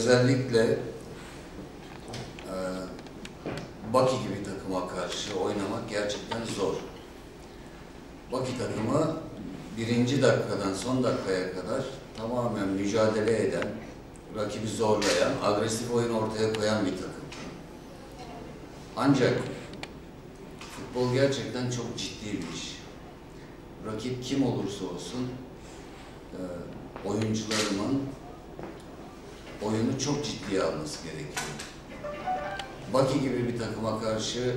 özellikle Baki gibi takıma karşı oynamak gerçekten zor. Baki takımı birinci dakikadan son dakikaya kadar tamamen mücadele eden, rakibi zorlayan, agresif oyun ortaya koyan bir takım. Ancak futbol gerçekten çok ciddi bir iş. Rakip kim olursa olsun oyuncularımın oyunu çok ciddiye alması gerekiyor. Baki gibi bir takıma karşı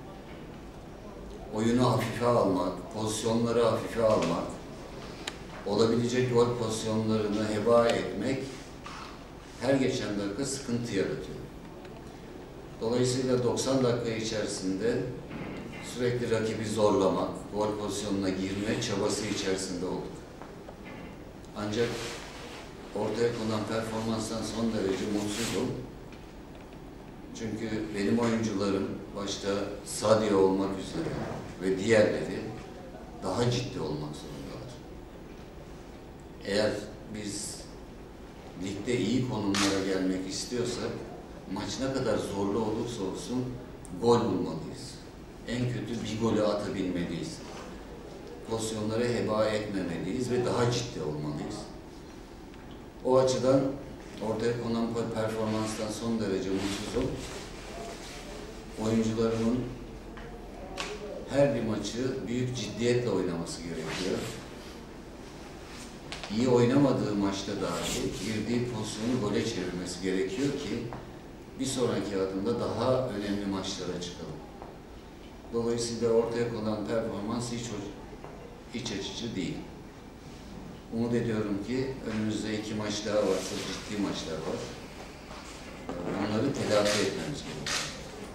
oyunu hafife almak, pozisyonları hafife almak, olabilecek gol pozisyonlarını heba etmek her geçen dakika sıkıntı yaratıyor. Dolayısıyla 90 dakika içerisinde sürekli rakibi zorlamak, gol pozisyonuna girme çabası içerisinde olduk. Ancak ortaya konan performanstan son derece mutsuzum. Çünkü benim oyuncularım, başta Sadio olmak üzere ve diğerleri daha ciddi olmak zorundalar. Eğer biz ligde iyi konumlara gelmek istiyorsak, maç ne kadar zorlu olursa olsun gol bulmalıyız. En kötü bir golü atabilmeliyiz. Pozisyonları heba etmemeliyiz ve daha ciddi olmalıyız. O açıdan ortaya konan performanstan son derece mutsuzum. Oyuncularımın her bir maçı büyük ciddiyetle oynaması gerekiyor. İyi oynamadığı maçta dahi girdiği pozisyonu gole çevirmesi gerekiyor ki bir sonraki adımda daha önemli maçlara çıkalım. Dolayısıyla ortaya konan performans hiç açıcı değil. Umut ediyorum ki önümüzde 2 maç daha varsa, ciddi maçlar var. Onları telafi etmemiz gerekiyor.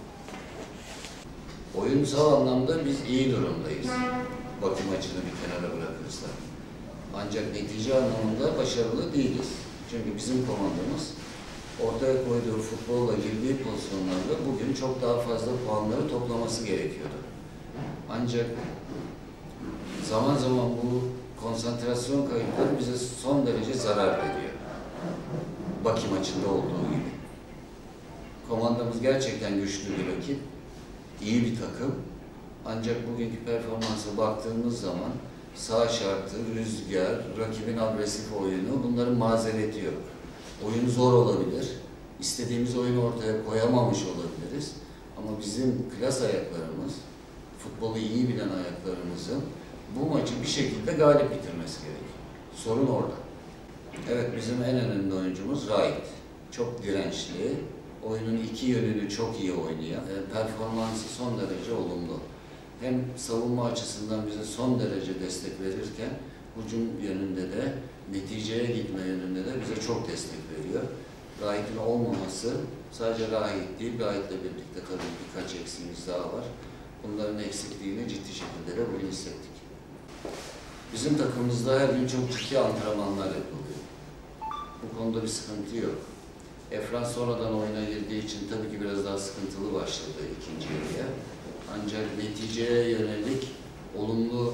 Oyunsal anlamda biz iyi durumdayız. Baki maçını bir kenara bırakırsak. Ancak netice anlamında başarılı değiliz. Çünkü bizim komandamız ortaya koyduğu futbolla girdiği pozisyonlarda bugün çok daha fazla puanları toplaması gerekiyordu. Ancak zaman zaman bu konsantrasyon kayıpları bize son derece zarar veriyor. Baki maçında olduğu gibi. Komandamız gerçekten güçlü bir rakip, iyi bir takım. Ancak bugünkü performansa baktığımız zaman saha şartı, rüzgar, rakibin agresif oyunu bunların mazereti yok. Oyun zor olabilir, istediğimiz oyunu ortaya koyamamış olabiliriz. Ama bizim klas ayaklarımız, futbolu iyi bilen ayaklarımızın bu maçı bir şekilde galip bitirmesi gerekiyor. Sorun orada. Evet, bizim en önemli oyuncumuz Raid. Çok dirençli, oyunun iki yönünü çok iyi oynayan, performansı son derece olumlu. Hem savunma açısından bize son derece destek verirken, hücum yönünde de, neticeye gitme yönünde de bize çok destek veriyor. Raid'in olmaması sadece Raid değil, Raid'le birlikte tabii birkaç eksiğimiz daha var. Bunların eksikliğini ciddi şekilde de bugün hissettik. Bizim takımımızda her gün çok ciddi antrenmanlar yapılıyor. Bu konuda bir sıkıntı yok. Efran sonradan oyuna girdiği için tabii ki biraz daha sıkıntılı başladı ikinci yarıya. Ancak neticeye yönelik olumlu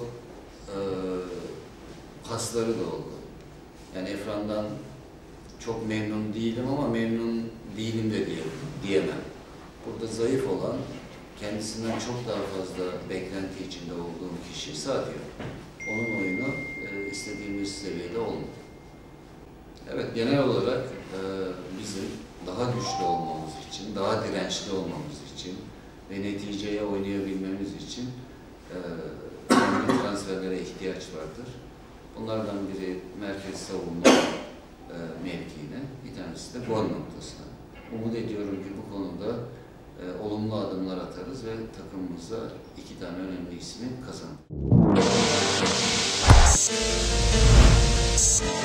pasları da oldu. Yani Efran'dan çok memnun değilim ama memnun değilim de diyemem. Burada zayıf olan, kendisinden çok daha fazla beklenti içinde olduğum kişi Sadio. Onun oyunu istediğimiz seviyede olmadı. Evet, genel olarak bizim daha güçlü olmamız için, daha dirençli olmamız için ve neticeye oynayabilmemiz için önemli transferlere ihtiyaç vardır. Bunlardan biri merkez savunma mevkiine, bir tanesi de gol noktasına. Umut ediyorum ki bu konuda olumlu adımlar atarız ve takımımıza 2 tane önemli ismi kazanırız.